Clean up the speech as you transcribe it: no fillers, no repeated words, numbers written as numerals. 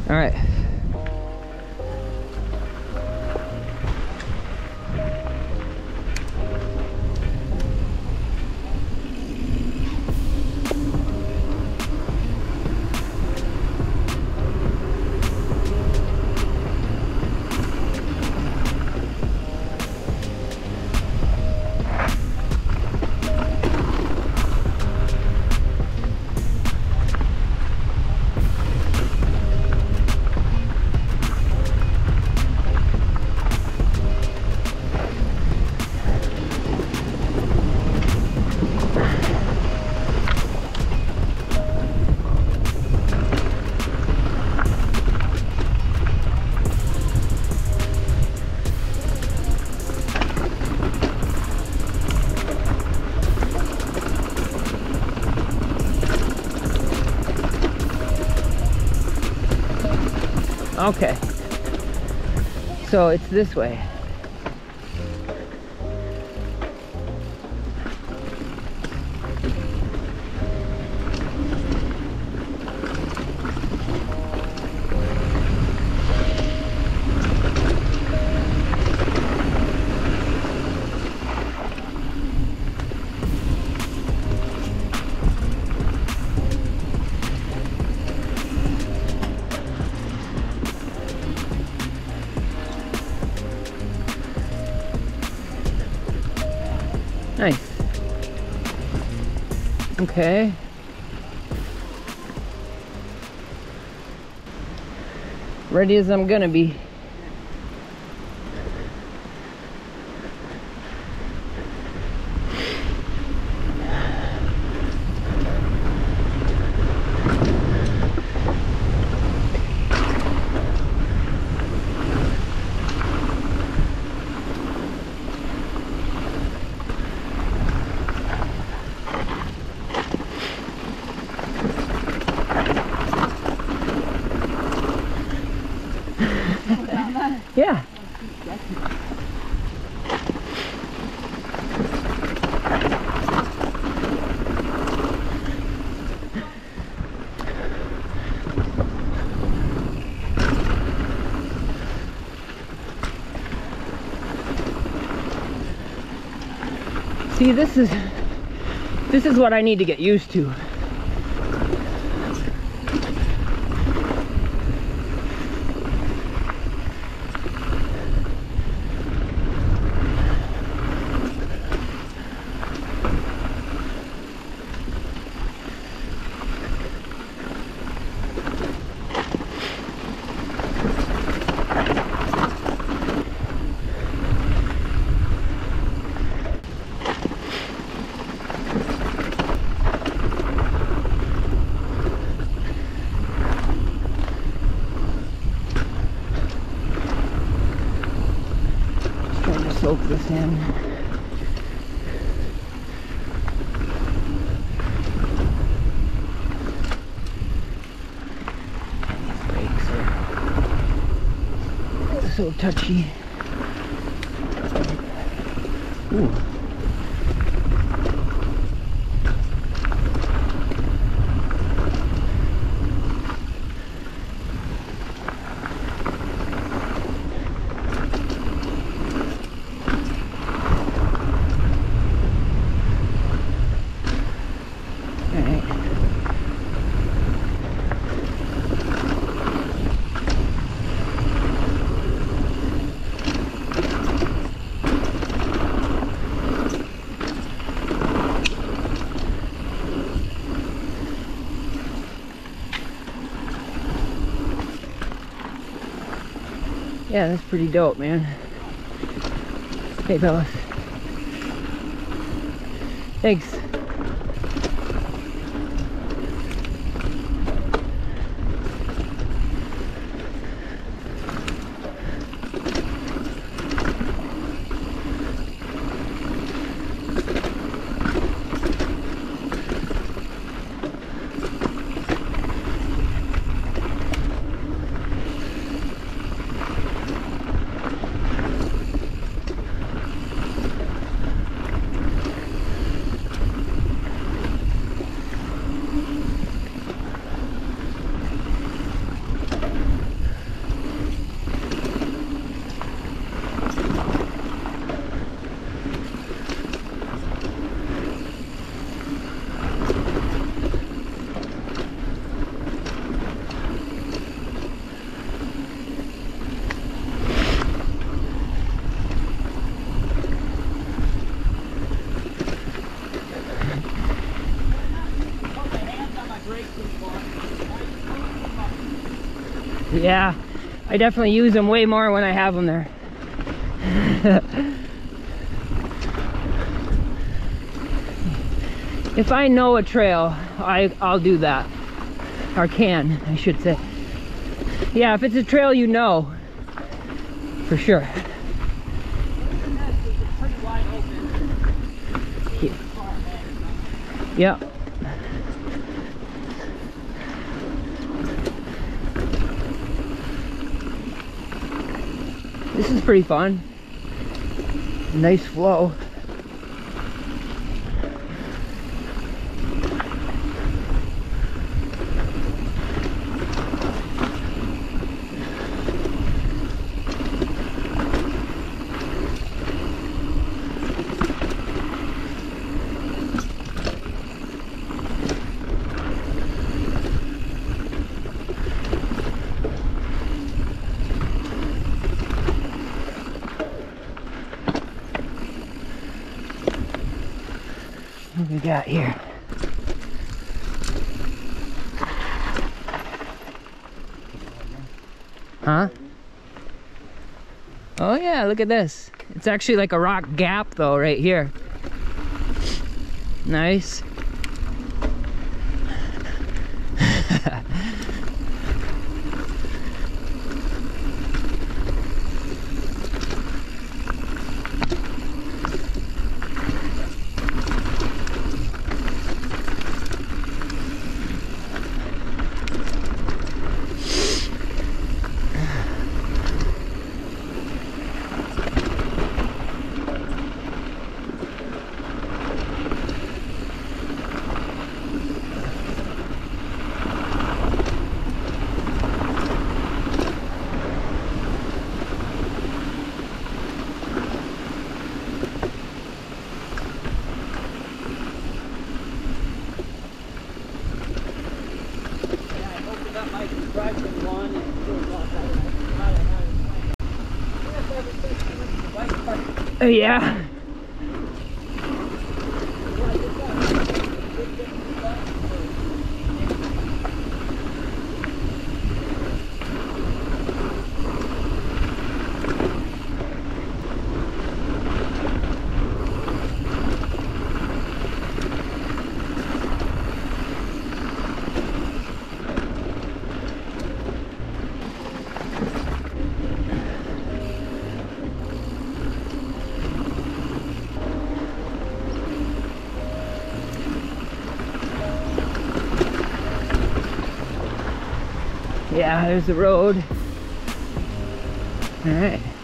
All right. Okay, so it's this way. Nice. Okay. Ready as I'm gonna be. Yeah. See, this is what I need to get used to. Soak this in. These brakes are so touchy. Ooh. Yeah, that's pretty dope, man. Hey, fellas. Thanks. Yeah, I definitely use them way more when I have them there. If I know a trail, I'll do that. Or can, I should say. Yeah, if it's a trail you know, for sure. Yeah. This is pretty fun. Nice flow. What we got here? Huh? Oh yeah, look at this. It's actually like a rock gap though, right here. Nice. Yeah. Yeah, there's the road. All right.